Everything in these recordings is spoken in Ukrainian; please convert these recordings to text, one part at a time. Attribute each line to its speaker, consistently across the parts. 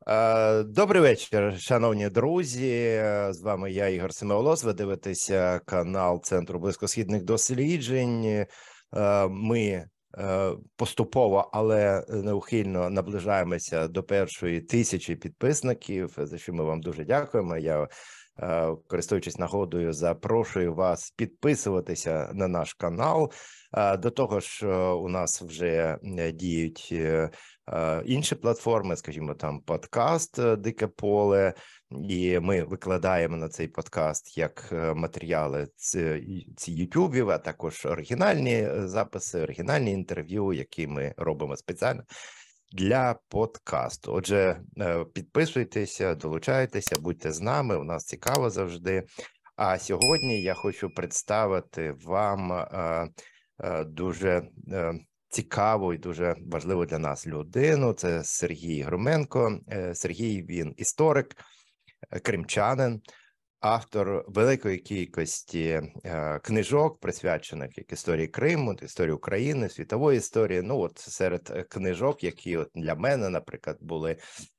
Speaker 1: Добрий вечір, шановні друзі. З вами я, Ігор Семеолос. Ви дивитеся канал Центру близькосхідних досліджень. Ми поступово, але неухильно наближаємося до першої 1000 підписників, за що ми вам дуже дякуємо. Я, користуючись нагодою, запрошую вас підписуватися на наш канал. До того ж, у нас вже діють інші платформи, скажімо, там подкаст «Дике поле», і ми викладаємо на цей подкаст як матеріали ці ютубів, а також оригінальні записи, оригінальні інтерв'ю, які ми робимо спеціально для подкасту. Отже, підписуйтеся, долучайтеся, будьте з нами, у нас цікаво завжди. А сьогодні я хочу представити вам дуже цікаву і дуже важливу для нас людину. Це Сергій Громенко. Сергій, він історик, кримчанин, автор великої кількості книжок, присвячених як історії Криму, історії України, світової історії. Ну, от серед книжок, які от для мене, наприклад, були,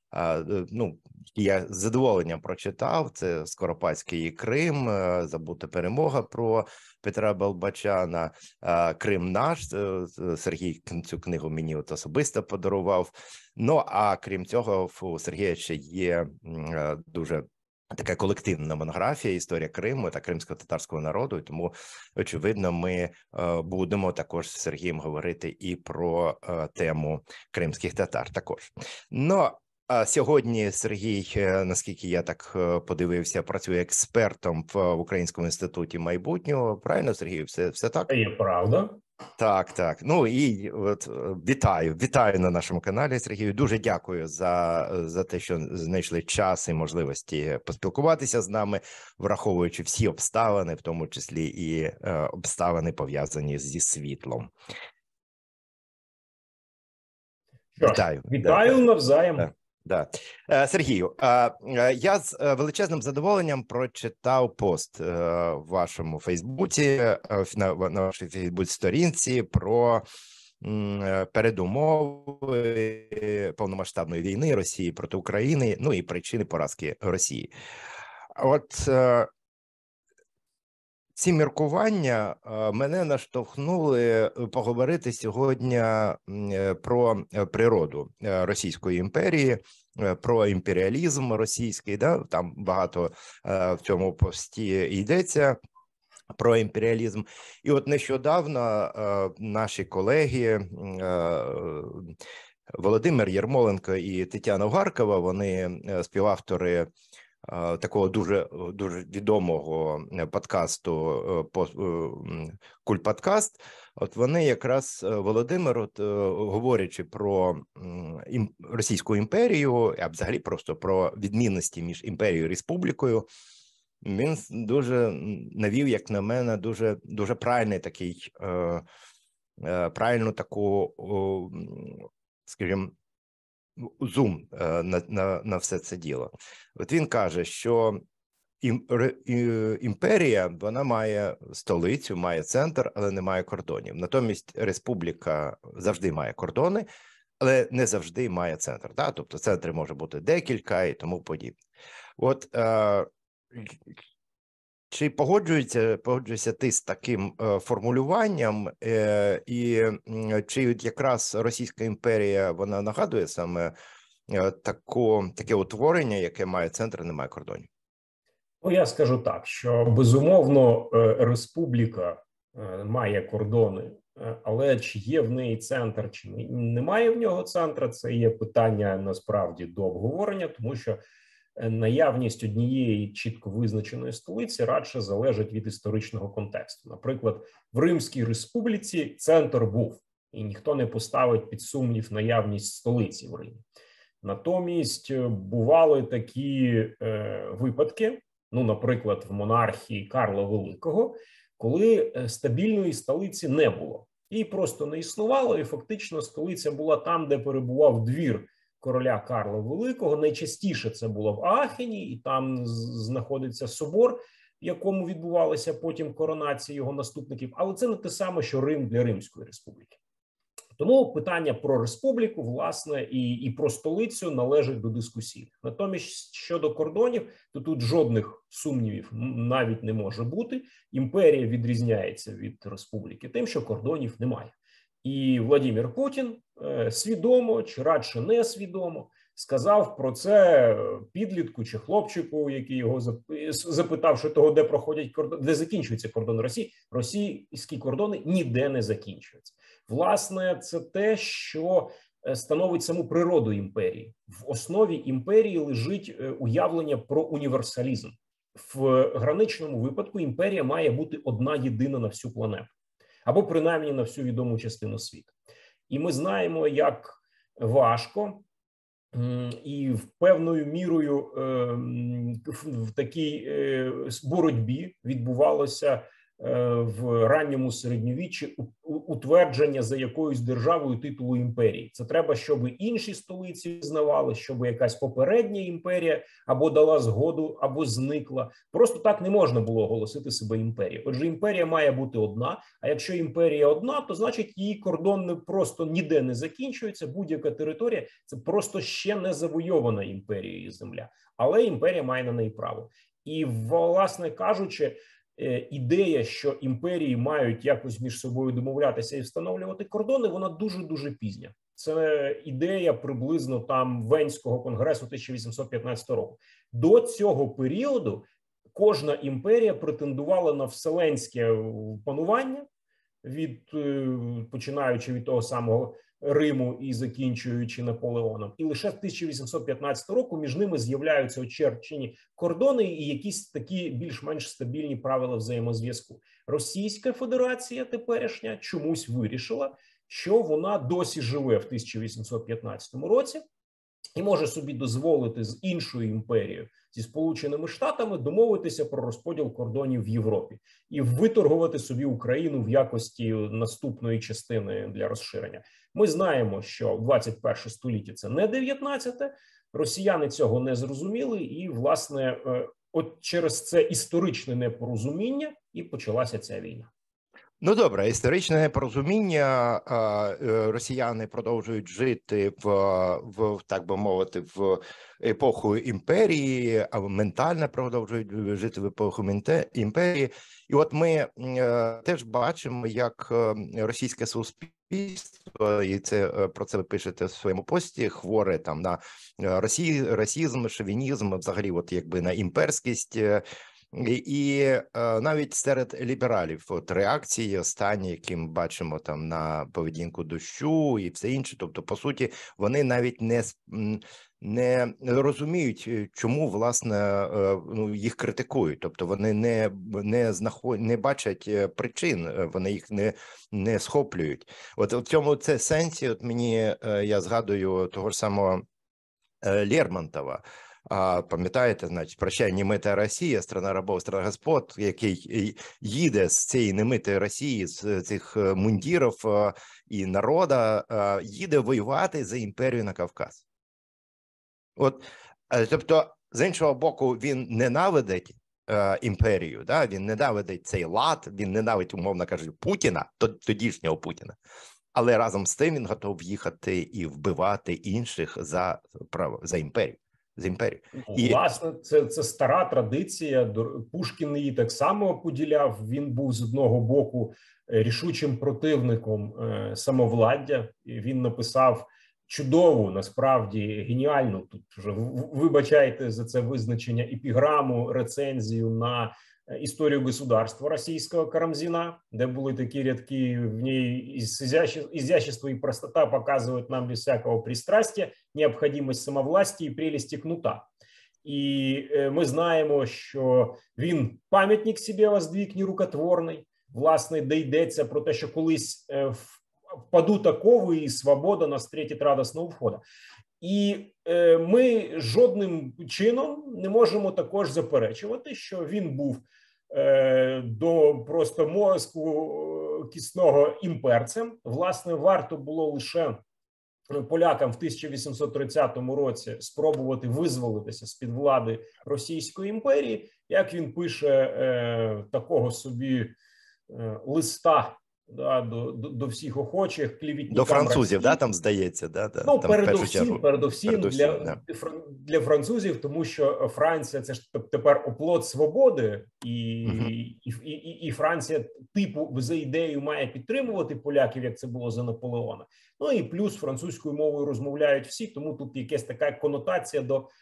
Speaker 1: я з задоволенням прочитав, це «Скоропадський Крим», «Забута перемога» про Петра Болбочана, «Крим наш». Сергій цю книгу мені от особисто подарував. Ну, а крім цього, у Сергія ще є дуже така колективна монографія «Історія Криму» та кримсько-татарського народу, і тому, очевидно, ми будемо також з Сергієм говорити і про тему кримських татар також. Ну, а сьогодні Сергій, наскільки я так подивився, працює експертом в Українському інституті майбутнього. Правильно, Сергій? Все так?
Speaker 2: Це є правда.
Speaker 1: Так. Ну і от вітаю на нашому каналі, Сергію. Дуже дякую за те, що знайшли час і можливості поспілкуватися з нами, враховуючи всі обставини, в тому числі і обставини, пов'язані зі світлом.
Speaker 2: Вітаю навзаєм.
Speaker 1: Да. Сергію, я з величезним задоволенням прочитав пост в вашому Фейсбуці, на вашій Фейсбук-сторінці про передумови повномасштабної війни Росії проти України, ну і причини поразки Росії. От ці міркування мене наштовхнули поговорити сьогодні про природу Російської імперії, про імперіалізм російський. Да? Там багато в цьому пості йдеться про імперіалізм. І от нещодавно наші колеги Володимир Єрмоленко і Тетяна Гаркова, вони співавтори такого дуже відомого подкасту «Культ-подкаст». От вони якраз, Володимир, говорячи про Російську імперію, а взагалі просто про відмінності між імперією і республікою, він дуже навів, як на мене, дуже правильний такий, правильну таку, скажімо, зум на все це діло. От він каже, що імперія, вона має столицю, має центр, але не має кордонів. Натомість республіка завжди має кордони, але не завжди має центр. Да? Тобто центри може бути декілька і тому подібне. От чи погоджуєшся ти з таким формулюванням, і чи якраз Російська імперія, вона нагадує саме таке утворення, яке має центр, не має кордонів?
Speaker 2: Ну, я скажу так, що безумовно республіка має кордони, але чи є в неї центр, чи немає в нього центра, це є питання насправді до обговорення, тому що наявність однієї чітко визначеної столиці радше залежить від історичного контексту. Наприклад, в Римській республіці центр був, і ніхто не поставить під сумнів наявність столиці в Римі. Натомість бували такі випадки, ну, наприклад, в монархії Карла Великого, коли стабільної столиці не було. Її просто не існувало, і фактично столиця була там, де перебував двір короля Карла Великого. Найчастіше це було в Аахені, і там знаходиться собор, в якому відбувалася потім коронація його наступників. Але це не те саме, що Рим для Римської республіки. Тому питання про республіку, власне, і про столицю належить до дискусійних. Натомість щодо кордонів, то тут жодних сумнівів навіть не може бути. Імперія відрізняється від республіки тим, що кордонів немає. І Владимир Путін свідомо чи радше несвідомо сказав про це підлітку чи хлопчику, який його запитав, що того, де проходять кордони, де закінчується кордон Росії. Російські кордони ніде не закінчуються. Власне, це те, що становить саму природу імперії. В основі імперії лежить уявлення про універсалізм. В граничному випадку імперія має бути одна єдина на всю планету. Або принаймні на всю відому частину світу. І ми знаємо, як важко і в певною мірою в такій боротьбі відбувалося в ранньому середньовіччі утвердження за якоюсь державою титулу імперії. Це треба, щоб інші столиці знавали, щоб якась попередня імперія або дала згоду, або зникла. Просто так не можна було оголосити себе імперією. Отже, імперія має бути одна, а якщо імперія одна, то значить її кордон просто ніде не закінчується, будь-яка територія – це просто ще не завойована імперією земля. Але імперія має на неї право. І, власне кажучи, ідея, що імперії мають якось між собою домовлятися і встановлювати кордони, вона дуже-дуже пізня. Це ідея приблизно там Венського конгресу 1815 року. До цього періоду кожна імперія претендувала на вселенське панування, починаючи від того самого Риму і закінчуючи Наполеоном. І лише з 1815 року між ними з'являються очерчені кордони і якісь такі більш-менш стабільні правила взаємозв'язку. Російська Федерація теперішня чомусь вирішила, що вона досі живе в 1815 році і може собі дозволити з іншою імперією, зі Сполученими Штатами, домовитися про розподіл кордонів в Європі і виторгувати собі Україну в якості наступної частини для розширення. Ми знаємо, що 21 століття – це не 19-те, росіяни цього не зрозуміли і, власне, от через це історичне непорозуміння і почалася ця війна.
Speaker 1: Ну, добре, історичне непорозуміння, росіяни продовжують жити в так би мовити, в епоху імперії, а ментально продовжують жити в епоху імперії. І от ми теж бачимо, як російське суспільство, і про це ви пишете в своєму пості, хворе там на расізм, шовінізм, взагалі от якби на імперськість. І навіть серед лібералів от реакції останні, які ми бачимо там на поведінку дощу і все інше, тобто, по суті, вони навіть не розуміють, чому, власне, їх критикують. Тобто вони не бачать причин, вони їх не схоплюють. От в цьому сенсі, от мені, я згадую того ж самого Лермонтова. Пам'ятаєте, значить, «Прощай, немита Росія, страна рабов, страна господ», який їде з цієї немитої Росії, з цих мундірів і народа, їде воювати за імперію на Кавказ. От, тобто, з іншого боку, він ненавидить імперію, да? Він ненавидить цей лад, він ненавидить, умовно кажучи, Путіна, тодішнього Путіна. Але разом з тим він готов їхати і вбивати інших за імперію. З імперії.
Speaker 2: Власне, це стара традиція. Пушкін її так само поділяв. Він був з одного боку рішучим противником самовладдя. Він написав чудову, насправді геніальну, тут вже вибачайте за це визначення, епіграму, рецензію на историю государства российского Карамзина, где были такие рядки, в ней изящество и простота показывают нам без всякого пристрастия необходимость самовластия і прелісті кнута. І ми знаємо, що він пам'ятник собі воздвиг нерукотворний, власне, де йдеться про те, що колись впадуть окови і свобода нас встретить радісного входу. І ми жодним чином не можемо також заперечувати, що він був до просто мозку кісного імперцем. Власне, варто було лише полякам в 1830 році спробувати визволитися з-під влади Російської імперії. Як він пише такого собі листа да, до всіх охочих, клівітникам
Speaker 1: До французів,
Speaker 2: Росії.
Speaker 1: да, там здається, да,
Speaker 2: Ну,
Speaker 1: там в першу чергу.
Speaker 2: передовсім для французів, тому що Франція – це ж тепер оплот свободи, і Франція типу за ідею має підтримувати поляків, як це було за Наполеона. Ну і плюс французькою мовою розмовляють всі, тому тут якась така конотація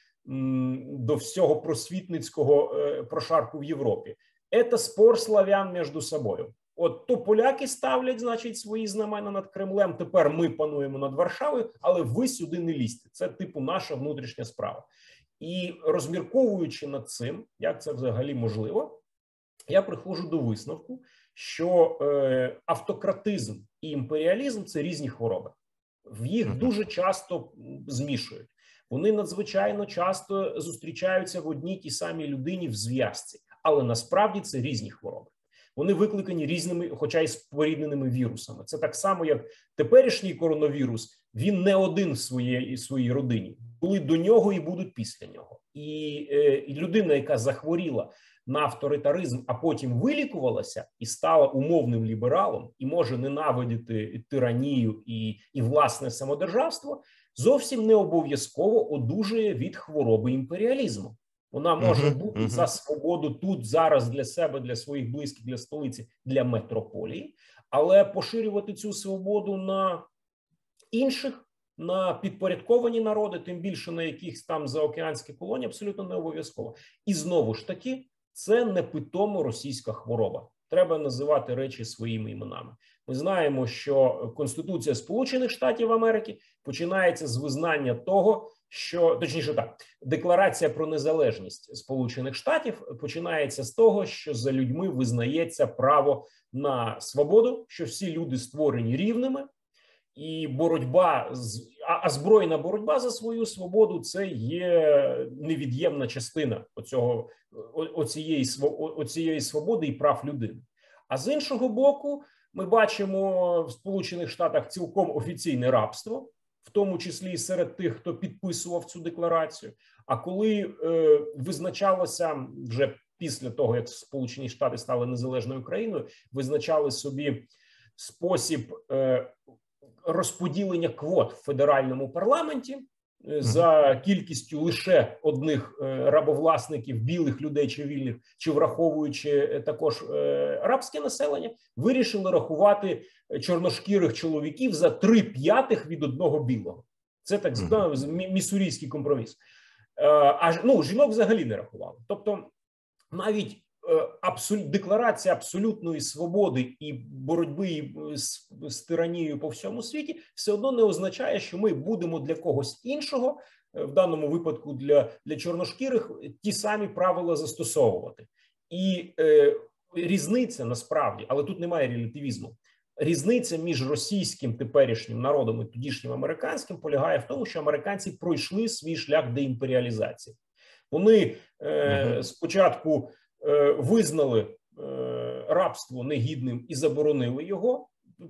Speaker 2: до всього просвітницького прошарку в Європі. Це спор славян між собою. От то поляки ставлять, значить, свої знамена над Кремлем, тепер ми пануємо над Варшавою, але ви сюди не лізьте. Це, типу, наша внутрішня справа. І розмірковуючи над цим, як це взагалі можливо, я приходжу до висновку, що автократизм і імперіалізм – це різні хвороби. В їх дуже часто змішують. Вони надзвичайно часто зустрічаються в одній тій самій людині в зв'язці, але насправді це різні хвороби. Вони викликані різними, хоча й спорідненими вірусами. Це так само, як теперішній коронавірус, він не один в своїй родині. Були до нього і будуть після нього. І людина, яка захворіла на авторитаризм, а потім вилікувалася і стала умовним лібералом, і може ненавидіти тиранію і власне самодержавство, зовсім не обов'язково одужує від хвороби імперіалізму. Вона може бути за свободу тут, зараз для себе, для своїх близьких, для столиці, для метрополії, але поширювати цю свободу на інших, на підпорядковані народи, тим більше на якихось там заокеанські колонії, абсолютно не обов'язково. І знову ж таки, це непитомо російська хвороба. Треба називати речі своїми іменами. Ми знаємо, що Конституція Сполучених Штатів Америки починається з визнання того, що, точніше так, Декларація про незалежність Сполучених Штатів починається з того, що за людьми визнається право на свободу, що всі люди створені рівними, і збройна боротьба за свою свободу – це є невід'ємна частина оцієї свободи і прав людини. А з іншого боку, ми бачимо в Сполучених Штатах цілком офіційне рабство, в тому числі і серед тих, хто підписував цю декларацію. А коли визначалося вже після того, як Сполучені Штати стали незалежною країною, визначали собі спосіб розподілення квот в федеральному парламенті за кількістю лише одних рабовласників, білих людей чи вільних, чи враховуючи також рабське населення, вирішили рахувати чорношкірих чоловіків за 3/5 від одного білого. Це так званий міссурійський компроміс. Жінок взагалі не рахували. Тобто навіть декларація абсолютної свободи і боротьби з тиранією по всьому світі все одно не означає, що ми будемо для когось іншого, в даному випадку для чорношкірих, ті самі правила застосовувати. І різниця насправді, але тут немає релятивізму, різниця між російським теперішнім народом і тодішнім американським полягає в тому, що американці пройшли свій шлях деімперіалізації. Вони спочатку визнали рабство негідним і заборонили його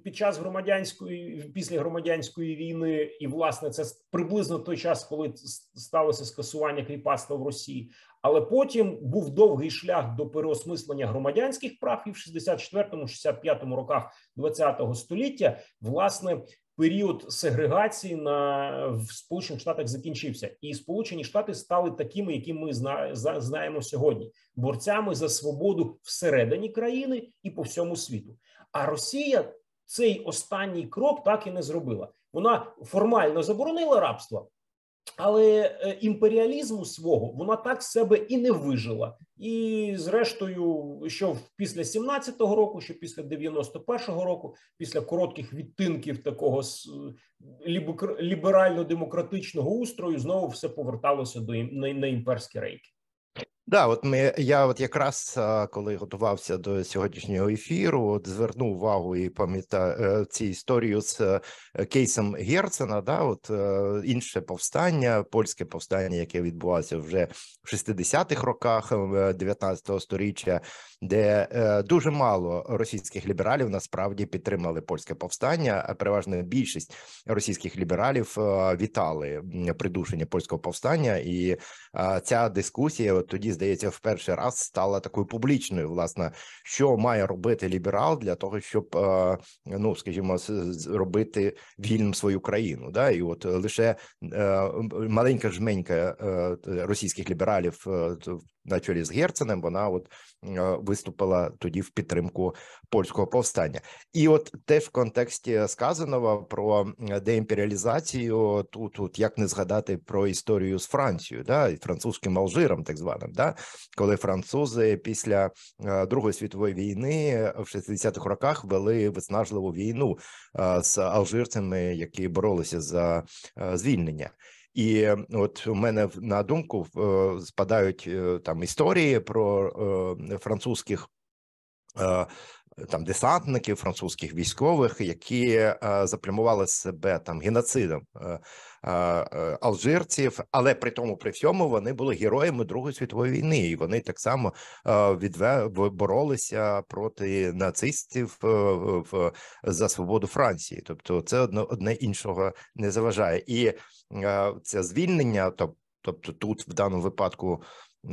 Speaker 2: після громадянської війни, і, власне, це приблизно той час, коли сталося скасування кріпацтва в Росії. Але потім був довгий шлях до переосмислення громадянських прав, і в 64-65 роках ХХ століття, власне, період сегрегації в Сполучених Штатах закінчився. І Сполучені Штати стали такими, які ми знаємо сьогодні. Борцями за свободу всередині країни і по всьому світу. А Росія цей останній крок так і не зробила. Вона формально заборонила рабство, але імперіалізму свого вона так себе і не вижила. І зрештою, що після 17-го року, що після 91-го року, після коротких відтинків такого ліберально-демократичного устрою, знову все поверталося на імперські рейки.
Speaker 1: Да, я якраз коли готувався до сьогоднішнього ефіру, звернув увагу і пам'ятаю цю історію з кейсом Герцена, інше повстання, польське повстання, яке відбувалося вже в 60-х роках 19-го сторіччя, де дуже мало російських лібералів насправді підтримали польське повстання, а переважна більшість російських лібералів вітали придушення польського повстання, і ця дискусія тоді, здається, в перший раз стала такою публічною, власне, що має робити ліберал для того, щоб, ну, скажімо, зробити вільним свою країну. Да? І от лише маленька жменька російських лібералів на чолі з Герценом, вона от виступила тоді в підтримку польського повстання. І от теж в контексті сказаного про деімперіалізацію, тут як не згадати про історію з Францією, да, і французьким Алжиром, так званим, да, коли французи після Другої світової війни в 60-х роках вели виснажливу війну з алжирцями, які боролися за звільнення. І от у мене на думку спадають там історії про французьких там десантників, французьких військових, які запрямували себе там геноцидом алжирців, але при всьому вони були героями Другої світової війни, і вони так само боролися проти нацистів за свободу Франції. Тобто це одне іншого не заважає. І це звільнення, тобто тут в даному випадку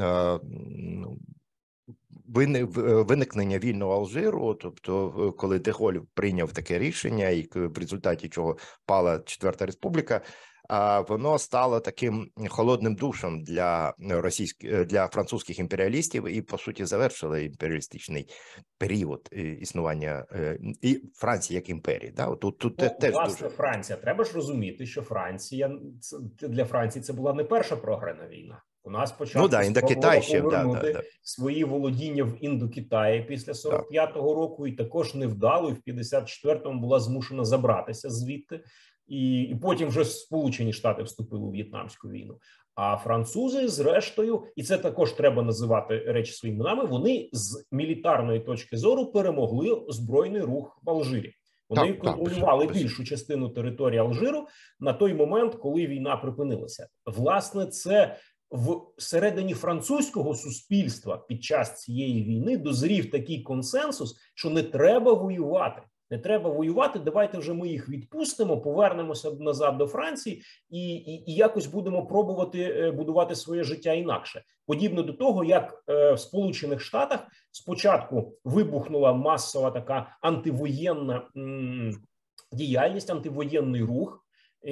Speaker 1: виникнення вільного Алжиру, тобто коли де Голь прийняв таке рішення, і в результаті чого пала Четверта Республіка, воно стало таким холодним душем для французьких імперіалістів і, по суті, завершило імперіалістичний період існування і Франції як імперії. Да? Тут теж
Speaker 2: власне,
Speaker 1: дуже...
Speaker 2: Франція. Треба ж розуміти, що для Франції це була не перша програна війна. У нас спочатку
Speaker 1: Індокитай ще
Speaker 2: повернути свої володіння в Індокитаї після 45-го року, і також невдало, і в 54-му була змушена забратися звідти. І потім вже Сполучені Штати вступили у В'єтнамську війну. А французи, зрештою, і це також треба називати речі своїми іменами, вони з мілітарної точки зору перемогли збройний рух в Алжирі. Вони контролювали більшу частину території Алжиру на той момент, коли війна припинилася. Власне, це всередині французького суспільства під час цієї війни дозрів такий консенсус, що не треба воювати. Не треба воювати, давайте вже ми їх відпустимо, повернемося назад до Франції і якось будемо пробувати будувати своє життя інакше. Подібно до того, як в Сполучених Штатах спочатку вибухнула масова така антивоєнна діяльність, антивоєнний рух,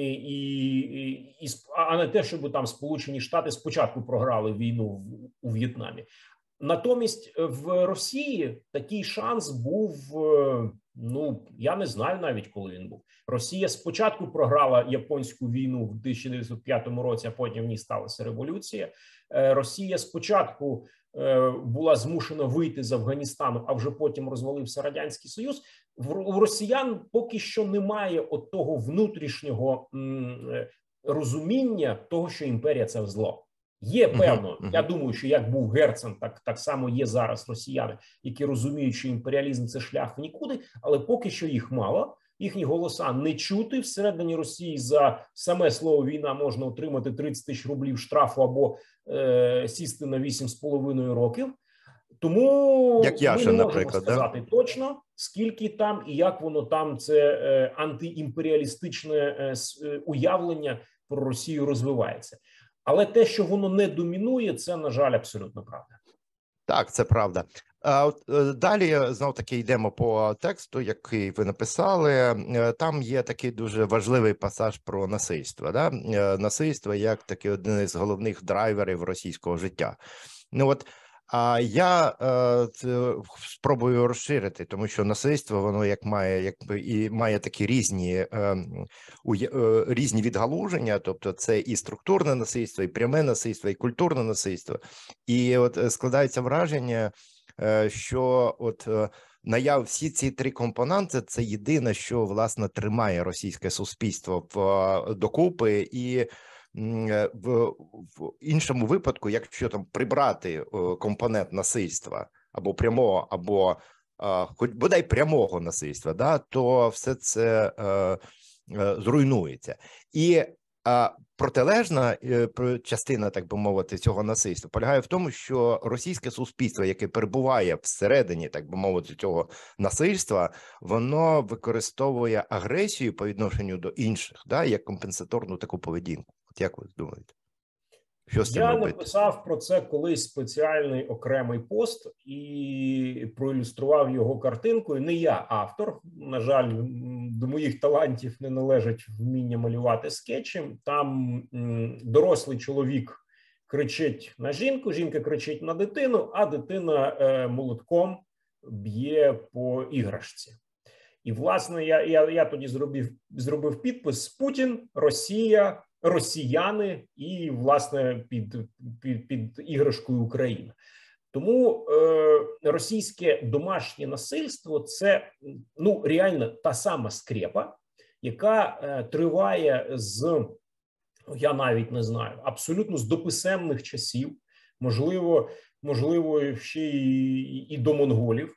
Speaker 2: а не те, щоб там Сполучені Штати спочатку програли війну у В'єтнамі. Натомість в Росії такий шанс був, ну, я не знаю навіть, коли він був. Росія спочатку програла японську війну в 1905 році, а потім в ній сталася революція. Росія спочатку була змушена вийти з Афганістану, а вже потім розвалився Радянський Союз. У росіян поки що немає от того внутрішнього розуміння того, що імперія – це зло. Є, певно, я думаю, що як був Герцен, так само є зараз росіяни, які розуміють, що імперіалізм – це шлях в нікуди, але поки що їх мало, їхні голоса не чути. Всередині Росії за саме слово «війна» можна отримати 30 тисяч рублів штрафу або сісти на 8,5 років. Тому
Speaker 1: як Яша,
Speaker 2: ми не можемо
Speaker 1: наприклад,
Speaker 2: сказати точно, скільки там і як воно там, це антиімперіалістичне уявлення про Росію розвивається. Але те, що воно не домінує, це, на жаль, абсолютно правда.
Speaker 1: Так, це правда. Далі, знов-таки, йдемо по тексту, який ви написали. Там є такий дуже важливий пасаж про насильство. Да? Насильство як такий один із головних драйверів російського життя. Ну от, я спробую розширити, тому що насильство, воно має такі різні відгалуження, тобто це і структурне насильство, і пряме насильство, і культурне насильство. І от складається враження, що от всі ці три компоненти – це єдине, що, власне, тримає російське суспільство докупи, і в іншому випадку, якщо там прибрати компонент насильства або прямого, або хоч бодай прямого насильства, да, то все це зруйнується. І протилежна частина, так би мовити, цього насильства полягає в тому, що російське суспільство, яке перебуває всередині, так би мовити, цього насильства, воно використовує агресію по відношенню до інших, да, як компенсаторну таку поведінку. От як ви думаєте? Що з цим
Speaker 2: Я
Speaker 1: робити?
Speaker 2: написав про це колись спеціальний окремий пост і проілюстрував його картинкою. Не я автор, на жаль, до моїх талантів не належить вміння малювати скетчі. Там дорослий чоловік кричить на жінку, жінка кричить на дитину, а дитина молотком б'є по іграшці. І, власне, я тоді зробив підпис: Путін, Росія, росіяни і, власне, під іграшкою Україна. Тому російське домашнє насильство – це, ну, реально та сама скрепа, яка триває з, я навіть не знаю, абсолютно з дописемних часів, можливо ще і до монголів.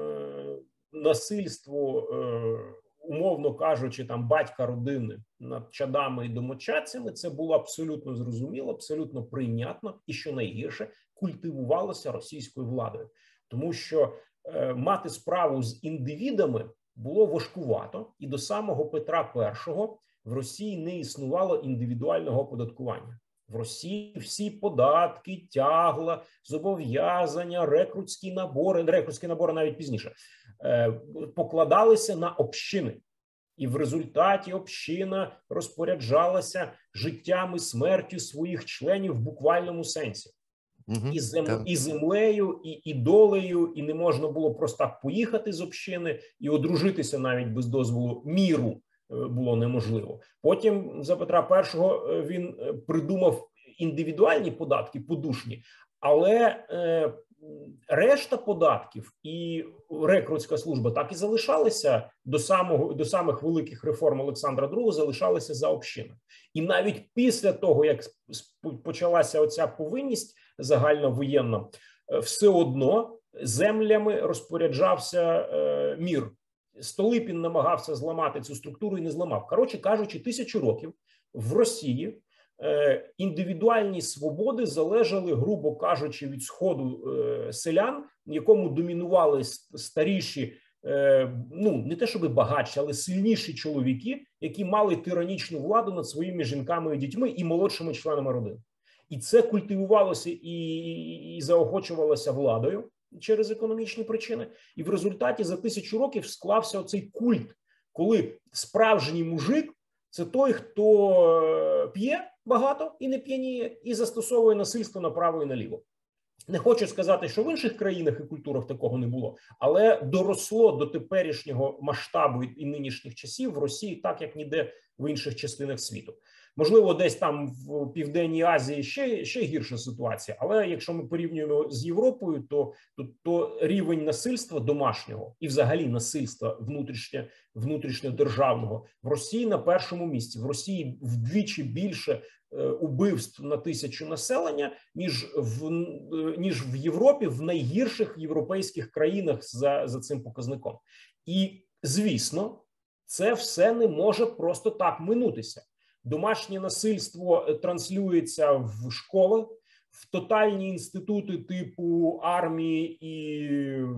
Speaker 2: Насильство, умовно кажучи, там батька родини над чадами і домочадцями, це було абсолютно зрозуміло, абсолютно прийнятно і, що найгірше, культивувалося російською владою. Тому що мати справу з індивідами було важкувато, і до самого Петра І в Росії не існувало індивідуального оподаткування. В Росії всі податки, тягла, зобов'язання, рекрутські набори навіть пізніше, покладалися на общини. І в результаті община розпоряджалася життям і смертю своїх членів в буквальному сенсі. І землею, і долею, і не можна було просто так поїхати з общини і одружитися навіть без дозволу міру було неможливо. Потім за Петра І він придумав індивідуальні податки, подушні, але решта податків і рекрутська служба так і залишалися до самих великих реформ Олександра II, залишалися за общиною. І навіть після того, як почалася оця повинність загальновоєнна, все одно землями розпоряджався мір. Столипін намагався зламати цю структуру і не зламав. Коротше кажучи, 1000 років в Росії індивідуальні свободи залежали, грубо кажучи, від сходу селян, в якому домінували старіші, ну не те щоб багатші, але сильніші чоловіки, які мали тиранічну владу над своїми жінками і дітьми і молодшими членами родини. І це культивувалося і заохочувалося владою через економічні причини. І в результаті за 1000 років склався оцей культ, коли справжній мужик – це той, хто п'є багато і не п'яніє, і застосовує насильство направо і наліво. Не хочу сказати, що в інших країнах і культурах такого не було, але доросло до теперішнього масштабу і нинішніх часів в Росії так, як ніде в інших частинах світу. Можливо, десь там в Південній Азії ще гірша ситуація, але якщо ми порівнюємо з Європою, то рівень насильства домашнього і взагалі насильства внутрішньодержавного в Росії на першому місці. В Росії вдвічі більше убивств на 1000 населення, ніж в Європі, в найгірших європейських країнах за цим показником. І, звісно, це все не може просто так минутися. Домашнє насильство транслюється в школах, в тотальні інститути типу армії і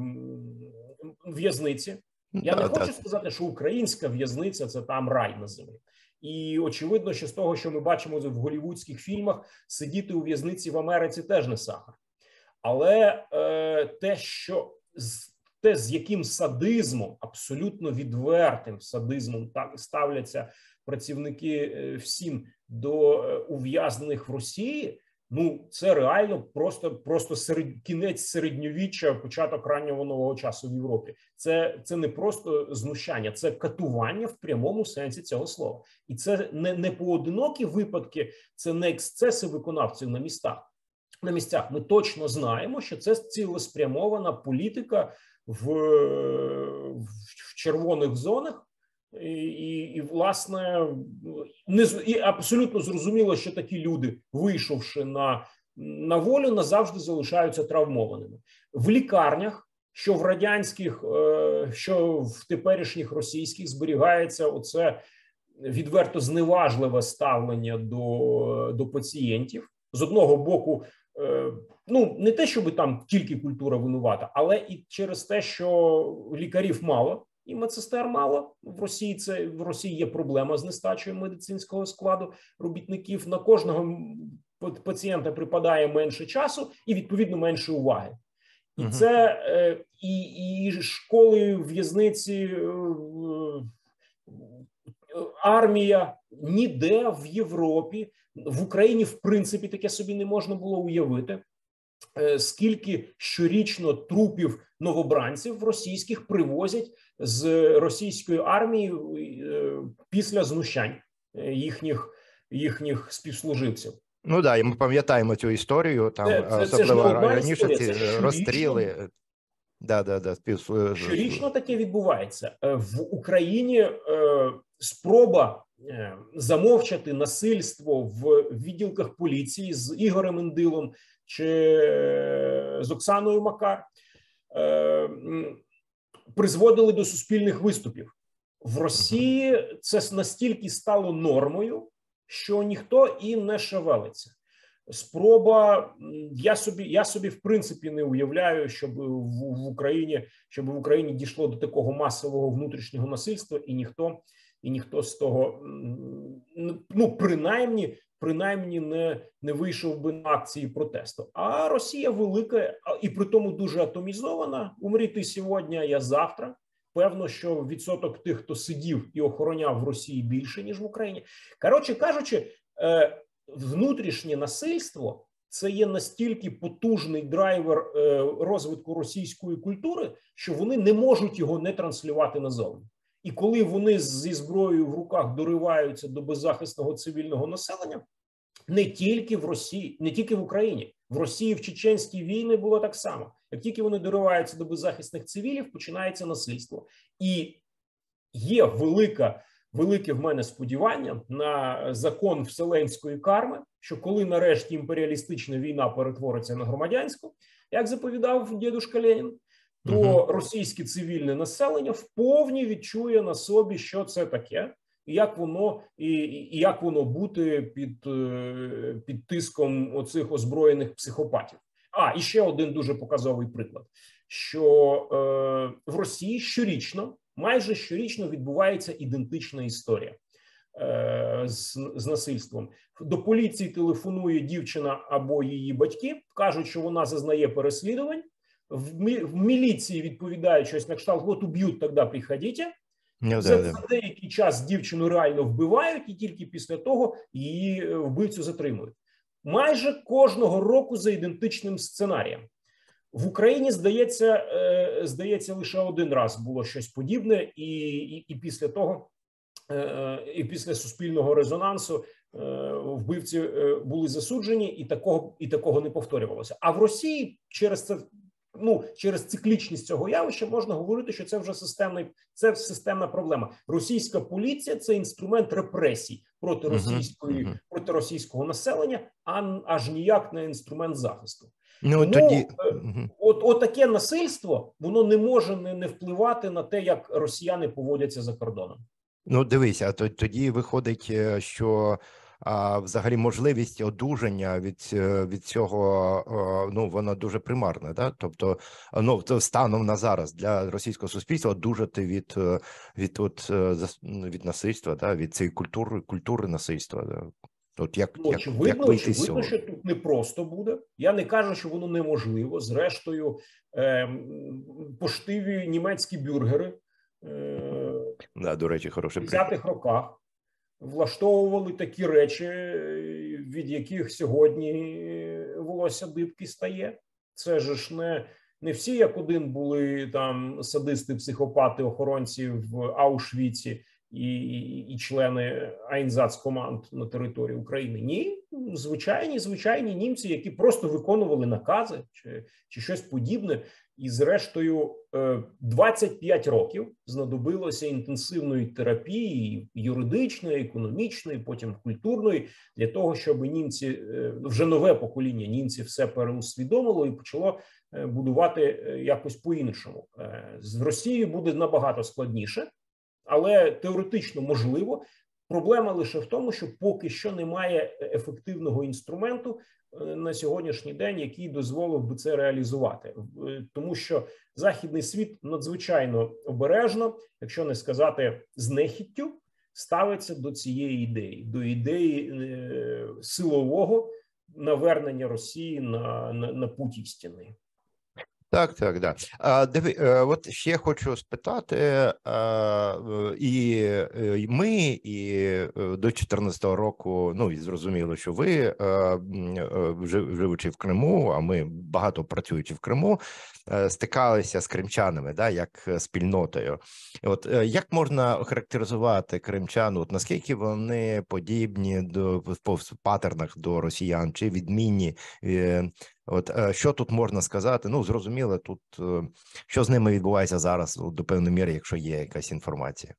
Speaker 2: в'язниці. Я не хочу сказати, що українська в'язниця – це там рай на землі. І очевидно, що з того, що ми бачимо в голлівудських фільмах, сидіти у в'язниці в Америці теж не сахар. Але те, з яким садизмом, абсолютно відвертим садизмом так ставляться працівники всім до ув'язнених в Росії, ну це реально просто кінець середньовіччя, початок раннього нового часу в Європі. Це не просто знущання, це катування в прямому сенсі цього слова. І це не поодинокі випадки, це не ексцеси виконавців на місцях. Ми точно знаємо, що це цілеспрямована політика в червоних зонах. І власне, і абсолютно зрозуміло, що такі люди, вийшовши на волю, назавжди залишаються травмованими. В лікарнях, що в радянських, що в теперішніх російських, зберігається оце відверто зневажливе ставлення до пацієнтів. З одного боку, ну, не те, щоб там тільки культура винувата, але і через те, що лікарів мало, і медсестер мало. В Росії є проблема з нестачею медицинського складу робітників. На кожного пацієнта припадає менше часу і, відповідно, менше уваги. І це і школи, в'язниці, армія, ніде в Європі, в Україні, в принципі, таке собі не можна було уявити, скільки щорічно трупів новобранців російських привозять з російської армії після знущань їхніх співслуживців.
Speaker 1: Ну да, і ми пам'ятаємо цю історію, там особливо раніше ці розстріли.
Speaker 2: Щорічно таке відбувається. В Україні спроба замовчати насильство в відділках поліції з Ігорем Індилом чи з Оксаною Макар призводили до суспільних виступів. В Росії це настільки стало нормою, що ніхто і не шевелиться. Спроба, я собі в принципі не уявляю, щоб в Україні дійшло до такого масового внутрішнього насильства, і ніхто з того, ну, принаймні не вийшов би на акції протесту. А Росія велика і при тому дуже атомізована. Умрі ти сьогодні, я завтра. Певно, що відсоток тих, хто сидів і охороняв в Росії, більше, ніж в Україні. Коротше кажучи, внутрішнє насильство – це є настільки потужний драйвер розвитку російської культури, що вони не можуть його не транслювати назовні. І коли вони зі зброєю в руках дориваються до беззахисного цивільного населення, не тільки в Росії, не тільки в Україні. В Росії в чеченській війні було так само. Як тільки вони дориваються до беззахисних цивілів, починається насильство. І є велике в мене сподівання на закон вселенської карми, що коли нарешті імперіалістична війна перетвориться на громадянську, як заповідав дідушка Ленін, то російське цивільне населення вповні відчує на собі, що це таке, і як воно бути під тиском оцих озброєних психопатів. І ще один дуже показовий приклад, що в Росії майже щорічно відбувається ідентична історія з насильством. До поліції телефонує дівчина або її батьки, кажуть, що вона зазнає переслідувань, в міліції відповідають щось на кшталт, от уб'ють, тоді приходіть. За деякий час дівчину реально вбивають, і тільки після того її вбивцю затримують. Майже кожного року за ідентичним сценарієм. В Україні, здається, лише один раз було щось подібне, і після того, і після суспільного резонансу вбивці були засуджені, і такого не повторювалося. А в Росії через циклічність цього явища можна говорити, що це вже системна проблема. Російська поліція – це інструмент репресій проти російського населення, аж ніяк не інструмент захисту. Таке насильство, воно не може не впливати на те, як росіяни поводяться за кордоном.
Speaker 1: Ну, дивися, тоді виходить, що взагалі можливість одужання від цього, вона дуже примарна, да? Тобто, станом на зараз для російського суспільства одужати від насильства, да? Від цієї культури насильства, да?
Speaker 2: Очевидно, що тут не просто буде. Я не кажу, що воно неможливо. Зрештою, поштиві німецькі бюргери
Speaker 1: до речі, хороший
Speaker 2: в 50-х роках влаштовували такі речі, від яких сьогодні волосся дибки стає. Це ж не всі як один були там садисти, психопати, охоронці в Аушвіці і члени Айнзац-команд на території України. Ні, звичайні німці, які просто виконували накази чи щось подібне. І зрештою 25 років знадобилося інтенсивної терапії, юридичної, економічної, потім культурної, для того, щоб німці, вже нове покоління німців все переусвідомило і почало будувати якось по-іншому. З Росією буде набагато складніше, але теоретично можливо. Проблема лише в тому, що поки що немає ефективного інструменту на сьогоднішній день, який дозволив би це реалізувати. Тому що західний світ надзвичайно обережно, якщо не сказати з нехіттю, ставиться до цієї ідеї, до ідеї силового навернення Росії на путь істини.
Speaker 1: Так, так, да. От ще хочу спитати, і ми, і до 2014 року, ну, і зрозуміло, що ви, живучи в Криму, а ми багато працюючи в Криму, стикалися з кримчанами, да, як спільнотою. От як можна охарактеризувати кримчан, от наскільки вони подібні по патернах до росіян, чи відмінні? От що тут можна сказати? Ну, зрозуміло, тут що з ними відбувається зараз, до певної міри, якщо є якась інформація.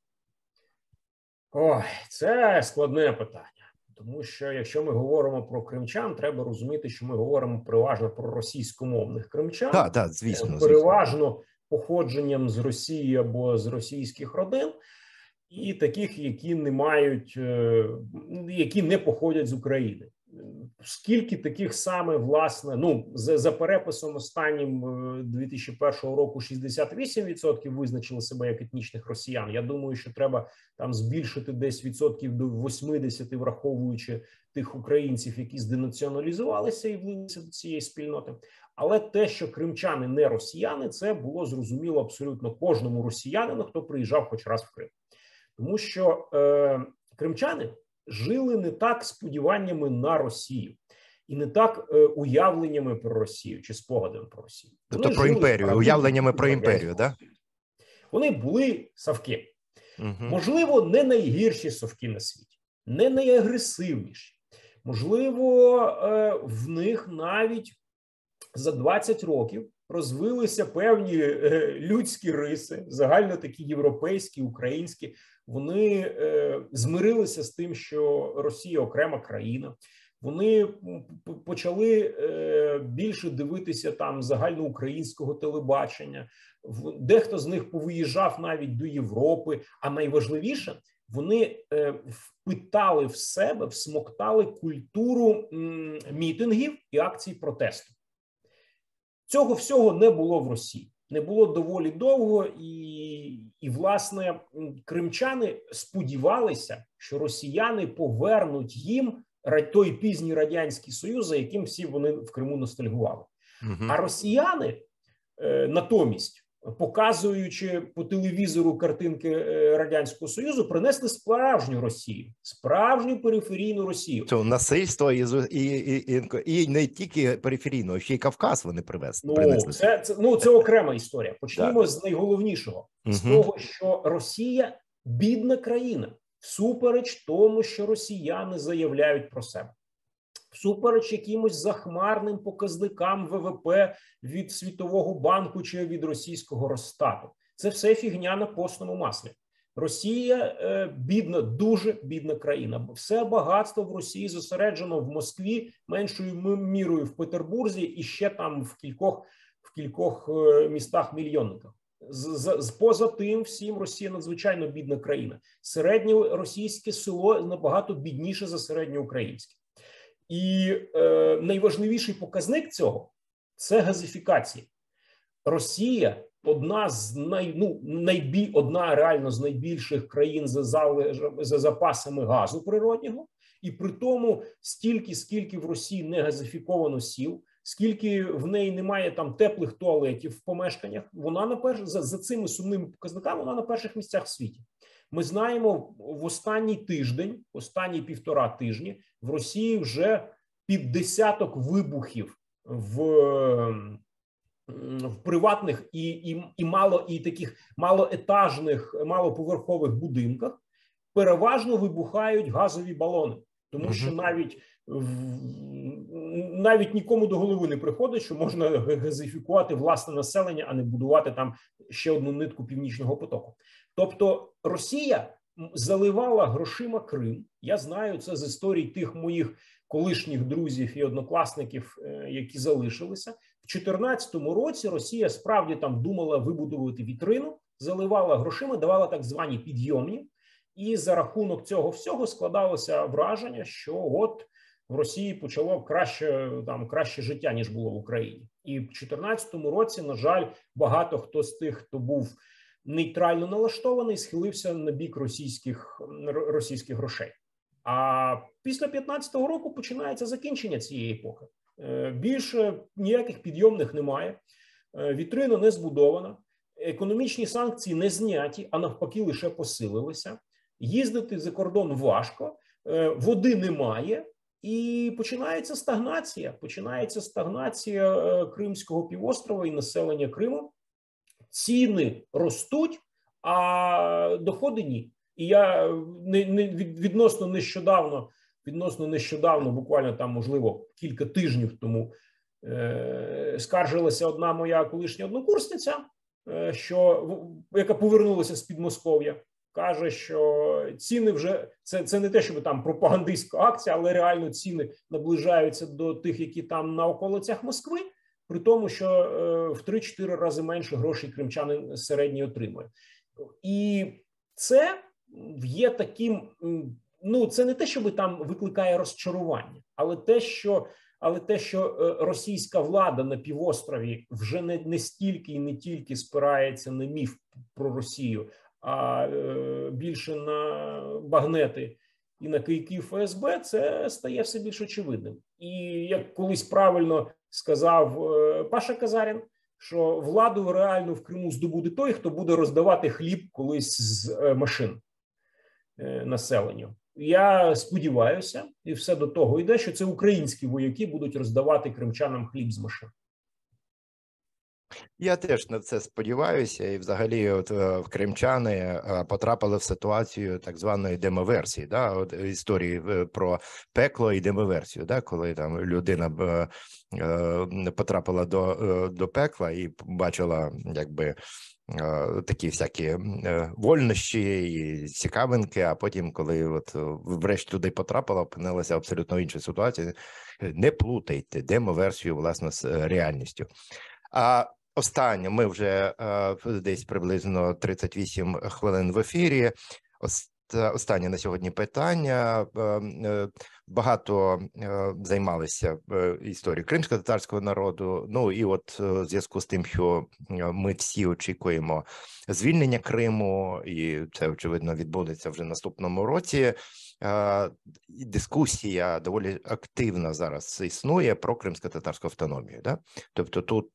Speaker 2: Ой, це складне питання. Тому що якщо ми говоримо про кримчан, треба розуміти, що ми говоримо переважно про російськомовних кримчан,
Speaker 1: Так, звісно,
Speaker 2: переважно походженням з Росії або з російських родин, і таких, які не мають, які не походять з України. Скільки таких саме, власне, ну, за переписом останнім 2001 року 68% визначили себе як етнічних росіян. Я думаю, що треба там збільшити десь відсотків до 80, враховуючи тих українців, які зденаціоналізувалися і влилися до цієї спільноти. Але те, що кримчани не росіяни, це було зрозуміло абсолютно кожному росіянину, хто приїжджав хоч раз в Крим. Тому що кримчани жили не так сподіваннями на Росію і не так уявленнями про Росію чи спогадами про Росію.
Speaker 1: Тобто про імперію, уявленнями про імперію, да?
Speaker 2: Вони були совки.
Speaker 1: Угу.
Speaker 2: Можливо, не найгірші совки на світі, не найагресивніші. Можливо, в них навіть за 20 років розвилися певні людські риси, загально такі європейські, українські. Вони змирилися з тим, що Росія окрема країна. Вони почали більше дивитися там загальноукраїнського телебачення. Дехто з них повиїжджав навіть до Європи. А найважливіше, вони впитали в себе, всмоктали культуру мітингів і акцій протесту. Цього всього не було в Росії. Не було доволі довго, і власне, кримчани сподівалися, що росіяни повернуть їм той пізній Радянський Союз, за яким всі вони в Криму ностальгували. А росіяни натомість, показуючи по телевізору картинки Радянського Союзу, принесли справжню Росію, справжню периферійну Росію.
Speaker 1: Це насильство і не тільки периферійно, а ще й Кавказ вони принесли.
Speaker 2: Це окрема історія. Почнімо з найголовнішого. З того, що Росія – бідна країна, всупереч тому, що росіяни заявляють про себе. Всупереч якимось захмарним показникам ВВП від Світового банку чи від російського Росстату. Це все фігня на постному маслі. Росія бідна, дуже бідна країна. Все багатство в Росії зосереджено в Москві, меншою мірою в Петербурзі і ще там в кількох містах-мільйонниках. Поза тим всім Росія надзвичайно бідна країна. Середнє російське село набагато бідніше за середньоукраїнське. І найважливіший показник цього – це газифікація. Росія одна реально з найбільших країн за запасами газу природнього, і при тому скільки в Росії не газифіковано сіл, скільки в неї немає там теплих туалетів в помешканнях, вона за цими сумними показниками вона на перших місцях в світі. Ми знаємо, в останній тиждень, останні 1,5 тижні в Росії вже під десяток вибухів в приватних і таких малоетажних, малоповерхових будинках переважно вибухають газові балони. Тому що навіть нікому до голови не приходить, що можна газифікувати власне населення, а не будувати там ще одну нитку Північного потоку. Тобто Росія заливала грошима Крим. Я знаю це з історій тих моїх колишніх друзів і однокласників, які залишилися. В 2014 році Росія справді там думала вибудувати вітрину, заливала грошима, давала так звані підйомні. І за рахунок цього всього складалося враження, що от в Росії почало краще життя, ніж було в Україні. І в 2014 році, на жаль, багато хто з тих, хто був нейтрально налаштований, схилився на бік російських грошей. А після 15-го року починається закінчення цієї епохи. Більше ніяких підйомних немає, вітрина не збудована, економічні санкції не зняті, а навпаки лише посилилися. Їздити за кордон важко, води немає, і починається стагнація. Починається стагнація Кримського півострова і населення Криму. Ціни ростуть, а доходи ні. І я відносно нещодавно, буквально там, можливо, кілька тижнів тому, скаржилася одна моя колишня однокурсниця, яка повернулася з Підмосков'я, каже, що ціни вже, це не те, щоб там пропагандистська акція, але реально ціни наближаються до тих, які там на околицях Москви, при тому, що в 3-4 рази менше грошей кримчанин середній отримує. І це є таким, ну, це не те, щоб там викликає розчарування, але те, що російська влада на півострові вже не стільки і не тільки спирається на міф про Росію, а більше на багнети і на кийки ФСБ, це стає все більш очевидним. І як колись правильно сказав Паша Казарін, що владу реально в Криму здобуде той, хто буде роздавати хліб колись з машин населенню. Я сподіваюся, і все до того йде, що це українські вояки будуть роздавати кримчанам хліб з машин.
Speaker 1: Я теж на це сподіваюся, і взагалі от кримчани потрапили в ситуацію так званої демоверсії, да, от історії про пекло і демоверсію, да, коли там людина потрапила до пекла і бачила, якби, такі всякі вольнощі і цікавинки, а потім, коли от врешті туди потрапила, опинилася абсолютно в іншій ситуації. Не плутайте демоверсію, власне, з реальністю. А останнє, ми вже десь приблизно 38 хвилин в ефірі. Останнє на сьогодні питання. Багато займалися історією кримсько-татарського народу. Ну і от в зв'язку з тим, що ми всі очікуємо звільнення Криму, і це, очевидно, відбудеться вже в наступному році. Дискусія доволі активна зараз існує про кримсько-татарську автономію. Да? Тобто тут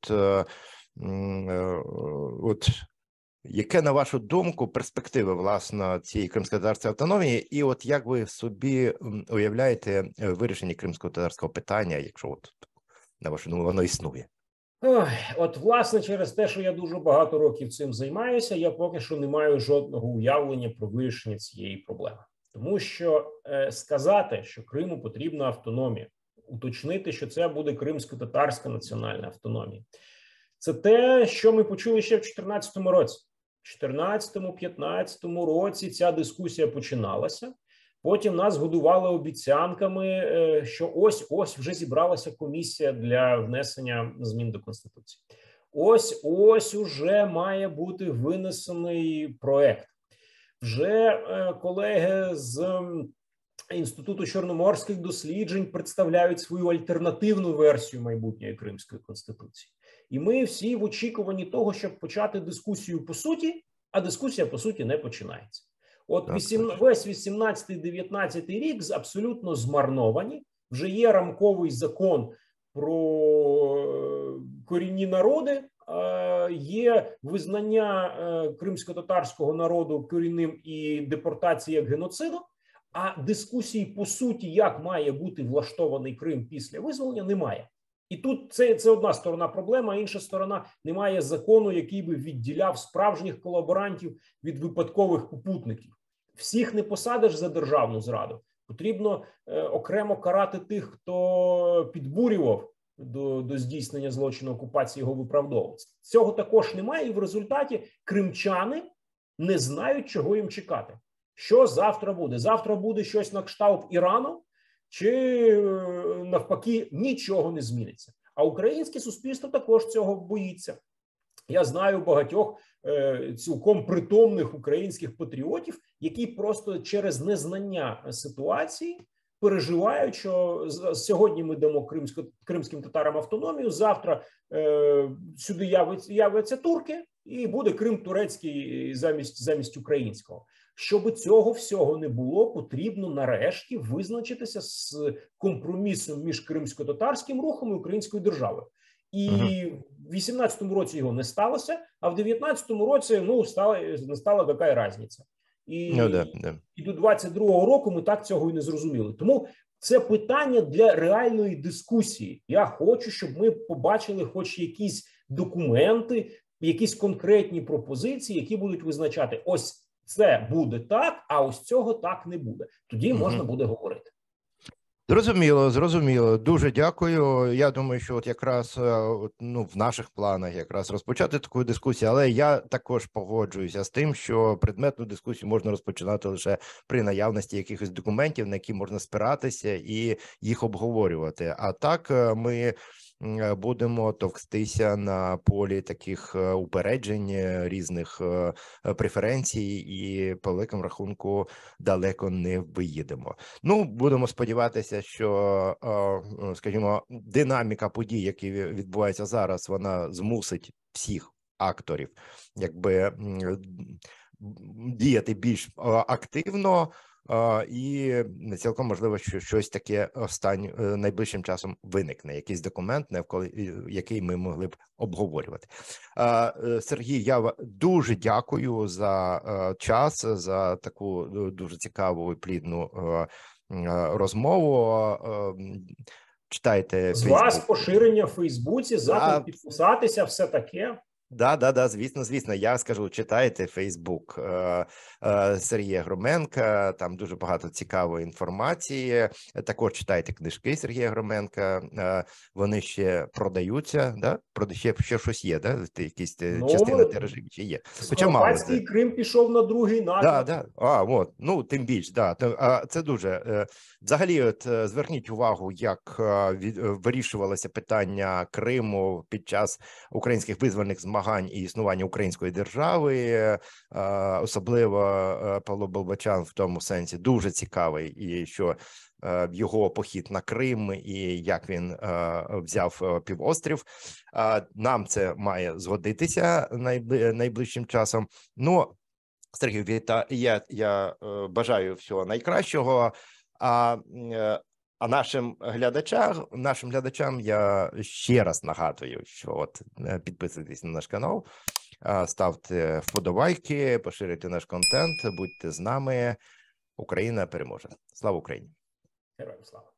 Speaker 1: от яке, на вашу думку, перспективи, власне, цієї кримсько-татарської автономії, і от як ви собі уявляєте вирішення кримсько-татарського питання, якщо от, на вашу думку, воно існує?
Speaker 2: Ой, от, власне, через те, що я дуже багато років цим займаюся, я поки що не маю жодного уявлення про вирішення цієї проблеми. Тому що сказати, що Криму потрібна автономія, уточнити, що це буде кримсько-татарська національна автономія, це те, що ми почули ще в 2014 році. В 2014-2015 році ця дискусія починалася. Потім нас годували обіцянками, що ось вже зібралася комісія для внесення змін до Конституції. Ось уже має бути винесений проект. Вже колеги з Інституту чорноморських досліджень представляють свою альтернативну версію майбутньої Кримської Конституції. І ми всі в очікуванні того, щоб почати дискусію по суті, а дискусія по суті не починається. От весь 18-19 рік абсолютно змарновані. Вже є рамковий закон про корінні народи, є визнання кримсько-татарського народу корінним і депортація як геноциду, а дискусії по суті, як має бути влаштований Крим після визволення, немає. І тут це одна сторона проблеми, а інша сторона – немає закону, який би відділяв справжніх колаборантів від випадкових попутників. Всіх не посадиш за державну зраду. Потрібно окремо карати тих, хто підбурював до здійснення злочину окупації, його виправдовував. Цього також немає, і в результаті кримчани не знають, чого їм чекати. Що завтра буде? Завтра буде щось на кшталт Ірану, чи навпаки нічого не зміниться. А українське суспільство також цього боїться. Я знаю багатьох цілком притомних українських патріотів, які просто через незнання ситуації переживають, що сьогодні ми дамо кримським татарам автономію, завтра сюди являться турки, і буде Крим турецький замість українського. Щоб цього всього не було, потрібно нарешті визначитися з компромісом між кримсько-татарським рухом і українською державою. І в 18-му році його не сталося, а в 19-му році не стала яка різниця. І до 22-го року ми так цього і не зрозуміли. Тому це питання для реальної дискусії. Я хочу, щоб ми побачили хоч якісь документи, якісь конкретні пропозиції, які будуть визначати, ось це буде так, а ось цього так не буде. Тоді можна буде говорити.
Speaker 1: Зрозуміло. Дуже дякую. Я думаю, що от якраз в наших планах якраз розпочати таку дискусію, але я також погоджуюся з тим, що предметну дискусію можна розпочинати лише при наявності якихось документів, на які можна спиратися і їх обговорювати. А так ми будемо товктися на полі таких упереджень, різних преференцій і по великому рахунку далеко не виїдемо. Ну, будемо сподіватися, що, скажімо, динаміка подій, які відбуваються зараз, вона змусить всіх акторів якби діяти більш активно, і цілком можливо, що щось таке найближчим часом виникне, якийсь документ, який ми могли б обговорювати. Сергій, я дуже дякую за час, за таку дуже цікаву і плідну розмову. Читайте
Speaker 2: з вас поширення в Фейсбуці, запит підписатися, все таке.
Speaker 1: Да, звісно. Я скажу, читайте Фейсбук Сергія Громенка, там дуже багато цікавої інформації. Також читайте книжки Сергія Громенка, вони ще продаються, да? Ще щось є, да? Якісь частина тиражів ще є.
Speaker 2: Хоча Скоропадський Крим пішов на другий наклад.
Speaker 1: Да. Тим більш, да. Це дуже. Взагалі, от зверніть увагу, як вирішувалося питання Криму під час українських визвольних змагань і існування української держави, особливо Павло Болбочан в тому сенсі дуже цікавий, і що його похід на Крим і як він взяв півострів. Нам це має згодитися найближчим часом. Ну, Сергій, я бажаю всього найкращого. А нашим глядачам я ще раз нагадую, що от підписуйтесь на наш канал, ставте вподобайки, поширюйте наш контент, будьте з нами. Україна переможе. Слава Україні!
Speaker 2: Героям слава!